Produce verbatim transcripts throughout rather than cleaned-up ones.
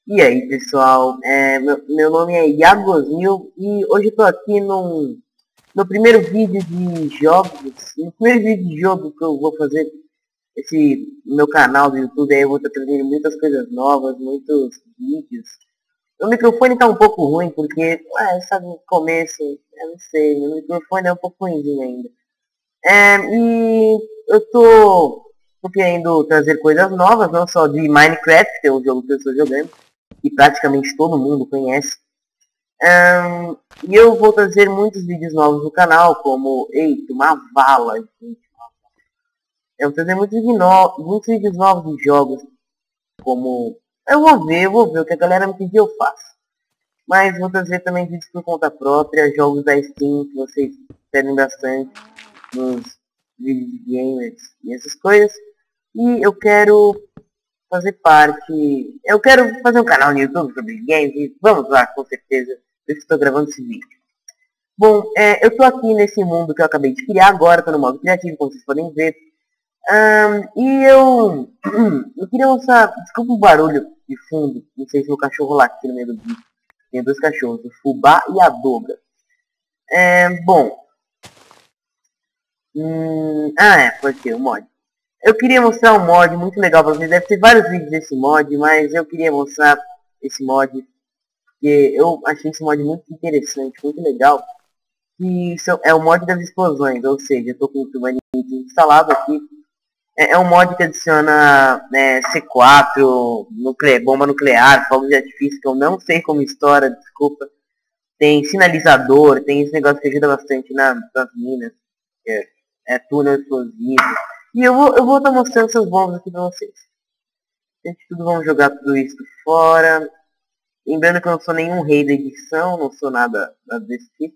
E aí pessoal, é, meu, meu nome é Iagosmil e hoje eu tô aqui num, no primeiro vídeo de jogos, no primeiro vídeo de jogo que eu vou fazer esse meu canal do YouTube. Aí eu vou estar trazendo muitas coisas novas, muitos vídeos. O microfone tá um pouco ruim porque, ué, sabe, no começo, eu não sei, meu microfone é um pouco ruimzinho ainda. É, e eu tô, tô querendo trazer coisas novas, não só de Minecraft, que é o jogo que eu estou jogando, que praticamente todo mundo conhece. Um, e eu vou trazer muitos vídeos novos no canal, como, eita, uma vala, gente. Eu vou trazer muitos, no muitos vídeos novos de jogos, como, eu vou ver, eu vou ver o que a galera me pediu, eu faço. Mas vou trazer também vídeos por conta própria, jogos da Steam, que vocês pedem bastante nos vídeos de gamers e essas coisas. E eu quero fazer parte... Eu quero fazer um canal no YouTube sobre games e vamos lá, com certeza, eu estou gravando esse vídeo. Bom, é, eu tô aqui nesse mundo que eu acabei de criar agora, tô no modo criativo, como vocês podem ver. Um, e eu... eu queria mostrar... Desculpa o barulho de fundo, não sei se o cachorro latir no meio do vídeo. Tem dois cachorros, o Fubá e a Doga. É, bom... Hum, ah, é, pode ser, o mod. Eu queria mostrar um mod muito legal pra vocês. Deve ter vários vídeos desse mod, mas eu queria mostrar esse mod, porque eu achei esse mod muito interessante, muito legal. Que é o mod das explosões, ou seja, eu tô com o Tumanite instalado aqui. É, é um mod que adiciona né, C quatro, nucle bomba nuclear, fogos de artifício, que eu não sei como estoura, desculpa. Tem sinalizador, tem esse negócio que ajuda bastante na, nas minas, que é, é túnel explosivo. E eu vou eu vou estar mostrando essas bombas aqui pra vocês. Antes de tudo, vamos jogar tudo isso fora. Lembrando que eu não sou nenhum rei da edição, não sou nada, nada desse tipo.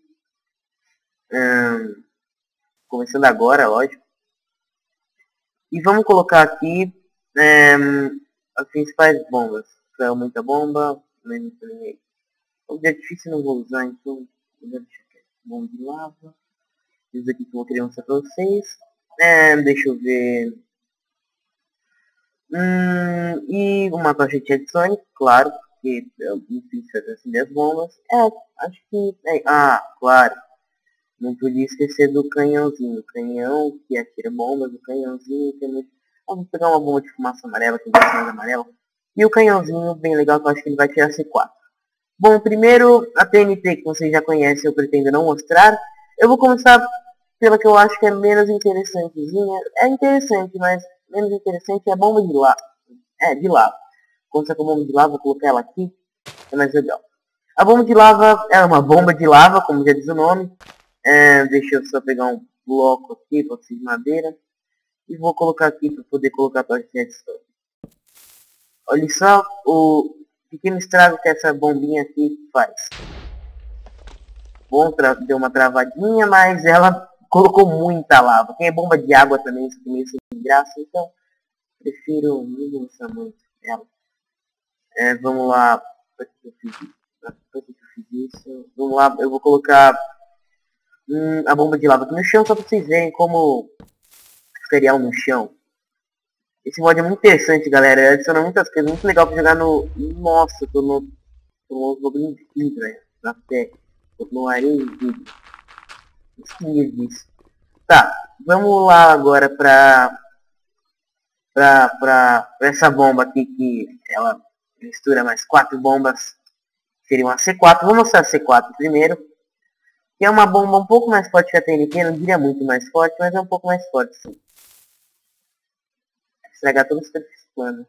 Hum, começando agora, lógico. E vamos colocar aqui hum, as principais bombas. Saiu muita bomba, menos ninguém. O de artifício não vou usar, então bomba de lava. Isso aqui que eu vou querer mostrar pra vocês. É, deixa eu ver. Hum, e uma tocha de redstone, claro, porque eu não fiz acender as bombas. É, acho que... É, ah, claro. Não podia esquecer do canhãozinho. O canhão que atira bombas, o canhãozinho que é muito... Ah, vou pegar uma bomba de fumaça amarela, que é mais amarela. E o canhãozinho, bem legal, que eu acho que ele vai tirar C quatro. Bom, primeiro, a T N T, que vocês já conhecem, eu pretendo não mostrar. Eu vou começar pela que eu acho que é menos interessantezinha. É interessante, mas menos interessante é a bomba de lava. É, de lava. Começar com a bomba de lava, vou colocar ela aqui. É mais legal. A bomba de lava é uma bomba de lava, como já diz o nome. É, deixa eu só pegar um bloco aqui, bloco de madeira. E vou colocar aqui para poder colocar a tocha de redstone. Olha só o pequeno estrago que essa bombinha aqui faz. Bom, deu uma travadinha, mas ela colocou muita lava. Tem a bomba de água também, isso meio sem graça, então prefiro não usar muito ela. É, vamos lá. Por que eu fiz isso? Por que eu fiz isso? Vamos lá, eu vou colocar hum, a bomba de lava aqui no chão, só para vocês verem como ficaria no chão. Esse mod é muito interessante, galera. Ele adiciona muitas coisas, muito legal para jogar no... Nossa, tô no... Tô no jogo de velho. Na terra. Tô no areia de vídeo. Esqueci disso. Tá, vamos lá agora pra... Pra, pra, pra essa bomba aqui que ela mistura mais quatro bombas. Seria uma C quatro. Vamos mostrar a C quatro primeiro. Que é uma bomba um pouco mais forte que a T N T. Não diria muito mais forte, mas é um pouco mais forte, sim. Estragar todos os perfis planos.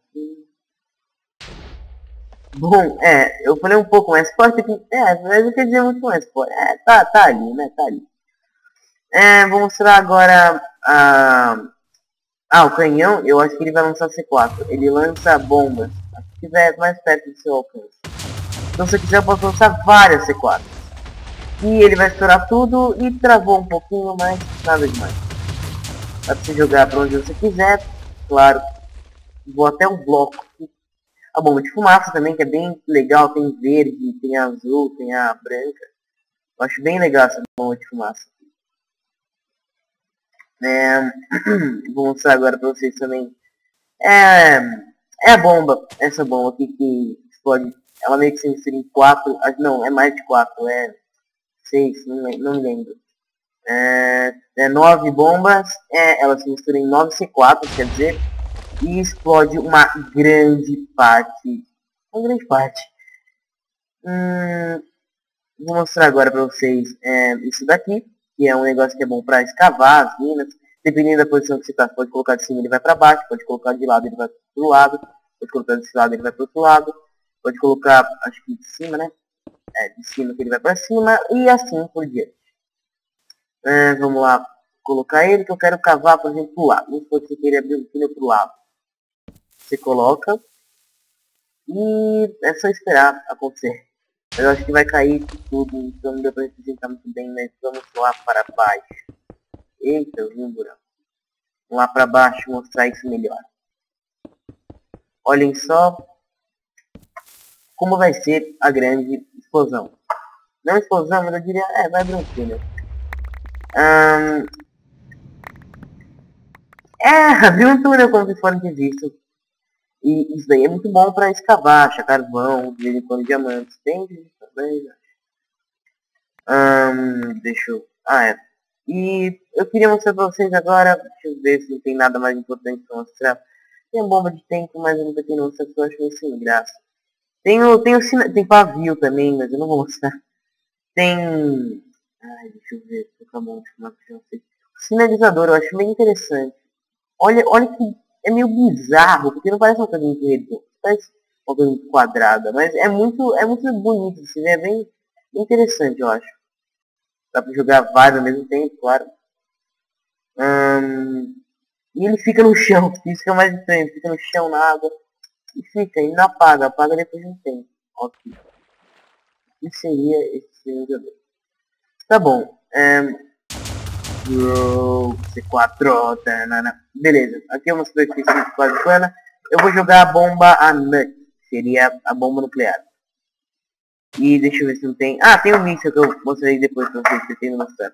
Bom, é, eu falei um pouco mais forte aqui. É, mas não quer dizer muito mais forte. É, tá, tá ali, né? Tá ali. É, vou mostrar agora a... Ah, o canhão, eu acho que ele vai lançar C quatro. Ele lança bombas. Se estiver mais perto do seu alcance. Então se eu quiser eu posso lançar várias C quatro. E ele vai estourar tudo e travou um pouquinho, mas nada demais. Dá pra você jogar pra onde você quiser. Claro. Vou até um bloco aqui. A bomba de fumaça também, que é bem legal. Tem verde, tem azul, tem a branca. Eu acho bem legal essa bomba de fumaça. É, vou mostrar agora pra vocês também. É, é a bomba, essa bomba aqui que explode. Ela meio que se mistura em quatro. Não, é mais de quatro, é seis, não, não lembro. É, é nove bombas, é, ela se mistura em nove C quatro, quer dizer, e explode uma grande parte. Uma grande parte. Hum, vou mostrar agora pra vocês é, isso daqui, que é um negócio que é bom pra escavar as minas. Dependendo da posição que você tá, pode colocar de cima ele vai pra baixo, pode colocar de lado ele vai pro lado, pode colocar desse lado ele vai pro outro lado, pode colocar, acho que de cima, né? É, de cima que ele vai pra cima, e assim por diante. É, vamos lá, colocar ele que eu quero cavar, por exemplo, pro lado. Não se você querer abrir o túnel pro lado. Você coloca e é só esperar acontecer. Eu acho que vai cair tudo, então não deu pra representar muito bem, mas vamos lá para baixo. Eita, eu vi um buraco. Vamos lá para baixo mostrar isso melhor. Olhem só como vai ser a grande explosão. Não explosão, mas eu diria, é, vai abrir um túnel. Hum, é, abriu um túnel como vocês podem ter visto. E isso daí é muito bom para escavar, achar carvão, de vez em quando diamantes. Tem também, né? Hum, deixa eu... Ah, é. E eu queria mostrar pra vocês agora, deixa eu ver se não tem nada mais importante pra mostrar. Tem a bomba de tempo, mas eu nunca tenho mostrado, porque eu acho meio sem graça. Tem o, tem o sina... tem pavio também, mas eu não vou mostrar. Tem... Ai, deixa eu ver, tô com a mão pra vocês. Sinalizador, eu acho meio interessante. Olha, olha que é meio bizarro, porque não parece uma coisa muito redonda, parece uma coisa muito quadrada, mas é muito, é muito bonito, assim, é bem interessante, eu acho. Dá pra jogar vários ao mesmo tempo, claro. Hum, e ele fica no chão, isso que é mais estranho, fica no chão, na água, e fica, e não apaga, apaga depois de um tempo. Ok. O que seria esse jogador? Tá bom. Um, C quatro, tanana. Beleza, aqui é uma superfície quase plana. Eu vou jogar a bomba a Nut, seria a bomba nuclear. E deixa eu ver se não tem... Ah, tem um míssil que eu mostrei depois pra vocês, pretendo mostrar.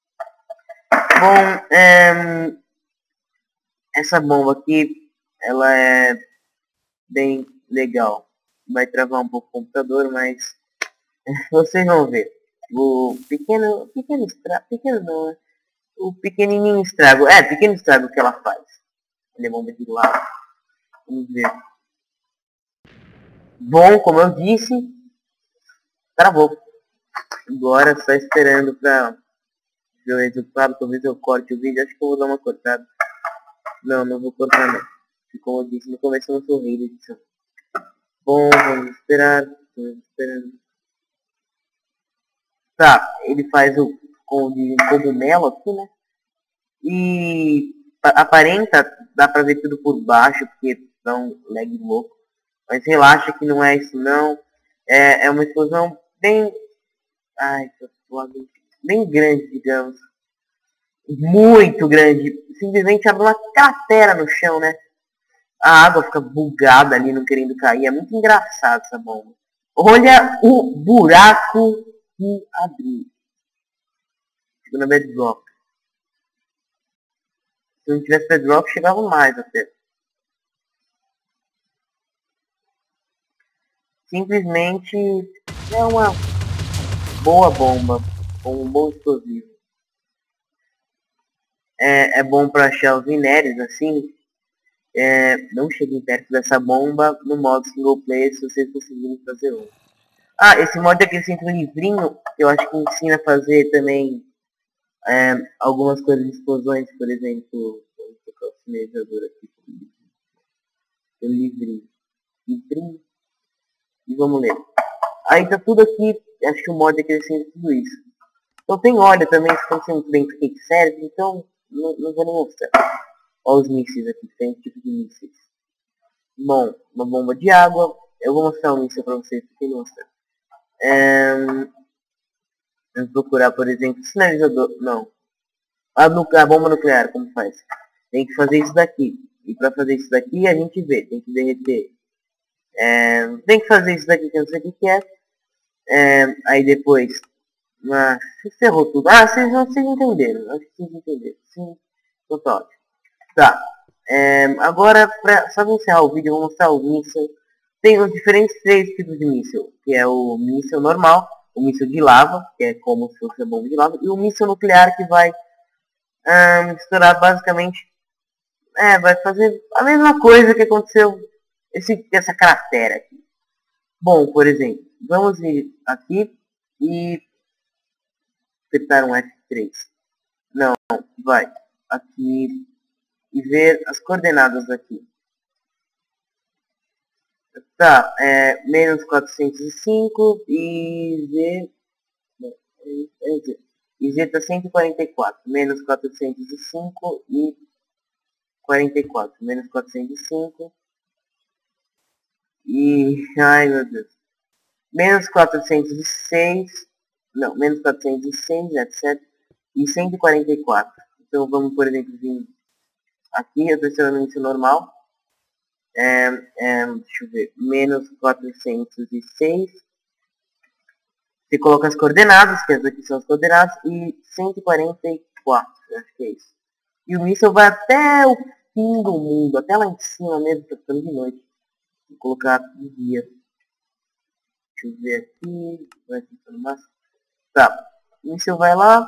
Bom, é... essa bomba aqui, ela é bem legal. Vai travar um pouco o computador, mas vocês vão ver. O pequeno, pequeno estrago, pequeno não, né? O pequenininho estrago, é, pequeno estrago que ela faz. Ele é bomba de lado. Vamos ver. Bom, como eu disse, travou. Agora só esperando pra ver o resultado. Talvez eu corte o vídeo. Acho que eu vou dar uma cortada. Não, não vou cortar não. Como eu disse no começo, eu não sou rei da edição. Bom, vamos esperar. Vamos esperando. Tá, ele faz o com de cogumelo aqui, né? E aparenta, dá pra ver tudo por baixo, porque dá um lag louco. Mas relaxa que não é isso não. É, é uma explosão bem... Ai, bem grande, digamos. Muito grande. Simplesmente abre uma cratera no chão, né? A água fica bugada ali, não querendo cair. É muito engraçado essa bomba. Olha o buraco que abriu. Fico na bedrock. Se não tivesse bedrock, chegava mais até. Simplesmente é uma boa bomba. Um bom explosivo. É, é bom para achar os minérios, assim. É, não cheguem perto dessa bomba no modo single player se vocês conseguirem fazer um. Ah, esse mod aqui tem um livrinho que eu acho que ensina a fazer também é, algumas coisas de explosões, por exemplo. Vou colocar o sinalizador aqui. Um livrinho. Livrinho. E vamos ler. Aí tá tudo aqui, acho que o mod aqui ensina tudo isso. Então tem óleo também, se não sei muito bem para que serve, então não, não vou nem mostrar. Olha os mísseis aqui, tem um tipo de mísseis. Bom, uma bomba de água. Eu vou mostrar um míssil para vocês, porque não mostrar. É... Vamos procurar, por exemplo, sinalizador. Não. A, a bomba nuclear, como faz? Tem que fazer isso daqui. E para fazer isso daqui, a gente vê. Tem que derreter. É... Tem que fazer isso daqui, que eu não sei o que é. É... Aí depois... Ah, se ferrou tudo. Ah, vocês, vocês entenderam. Acho que vocês entenderam. Sim, então tá ótimo. Tá. É, agora, pra, só pra encerrar o vídeo, eu vou mostrar o míssil. tem os diferentes três tipos de míssil, que é o míssil normal, o míssil de lava, que é como se fosse a bomba de lava, e o míssil nuclear, que vai ah, misturar basicamente, é, vai fazer a mesma coisa que aconteceu esse, essa cratera aqui. Bom, por exemplo, vamos ir aqui e apertar um F três. Não, vai aqui e ver as coordenadas aqui. Tá, é menos quatrocentos e cinco e Z, é Z, e Z tá cento e quarenta e quatro, menos quatrocentos e cinco e quarenta e quatro, menos quatrocentos e cinco e, ai meu Deus, menos quatrocentos e seis, não, menos quatrocentos e seis, etcétera, e cento e quarenta e quatro. Então vamos, por exemplo, vir aqui, eu estou selecionando isso normal. É, é, deixa eu ver, menos quatrocentos e seis, você coloca as coordenadas, que as aqui são as coordenadas, e cento e quarenta e quatro, acho que é isso. E o míssil vai até o fim do mundo, até lá em cima mesmo, tá ficando de noite. Vou colocar de dia. Deixa eu ver aqui, vai ficando mais. Tá, o míssil vai lá,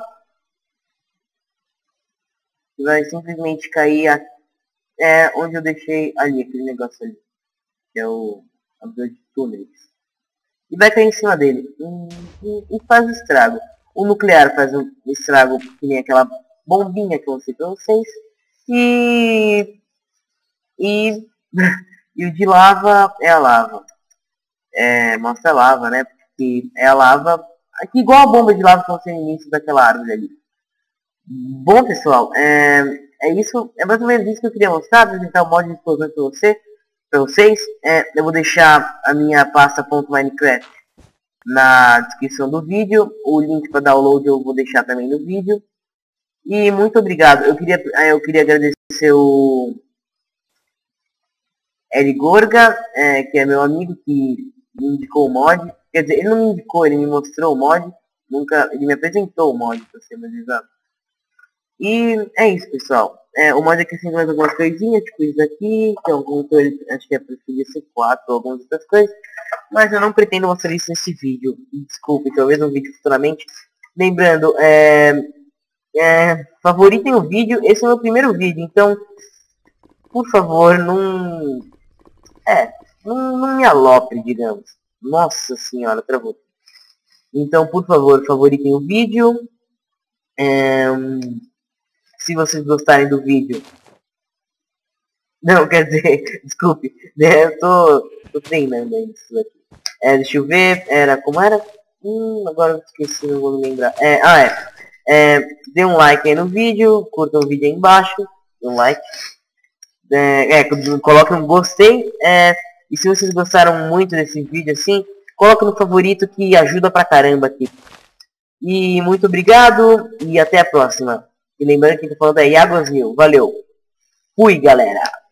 e vai simplesmente cair aqui. É onde eu deixei ali, aquele negócio ali, que é o abridor de túneis. E vai cair em cima dele. E, e, e faz estrago. O nuclear faz um estrago que nem aquela bombinha que eu mostrei pra vocês. E, e, e o de lava é a lava. É, mostra a lava, né? Porque é a lava, aqui igual a bomba de lava que eu mostrei no início daquela árvore ali. Bom, pessoal, é, é isso, é mais ou menos isso que eu queria mostrar, apresentar o mod de explosão para você, para vocês. É, eu vou deixar a minha pasta .minecraft na descrição do vídeo, o link para download eu vou deixar também no vídeo. E muito obrigado. Eu queria, eu queria agradecer o Eli Gorga, é, que é meu amigo que me indicou o mod. Quer dizer, ele não me indicou, ele me mostrou o mod. Nunca, ele me apresentou o mod, para ser mais exato. E é isso, pessoal. É, o mod aqui tem mais algumas coisinhas, tipo isso aqui, tem algum controle, acho que é para C quatro ou algumas outras coisas, mas eu não pretendo mostrar isso nesse vídeo. Desculpe, talvez um vídeo futuramente. Lembrando, é, é, favoritem o vídeo, esse é o meu primeiro vídeo, então, por favor, não, é, não, não me alopre, digamos. Nossa senhora, travou. Então, por favor, favoritem o vídeo. É, se vocês gostarem do vídeo, não, quer dizer, desculpe, né, eu tô, tô treinando ainda isso aqui. É, deixa eu ver, era, como era? Hum, agora eu esqueci, não vou me lembrar. É, ah, é, é, dê um like aí no vídeo, curta o vídeo aí embaixo, dê um like, é, é coloque um gostei, é, e se vocês gostaram muito desse vídeo assim, coloque no favorito que ajuda pra caramba aqui. E muito obrigado, e até a próxima. E lembrando que eu tô falando é Yagosnil. Valeu. Fui, galera.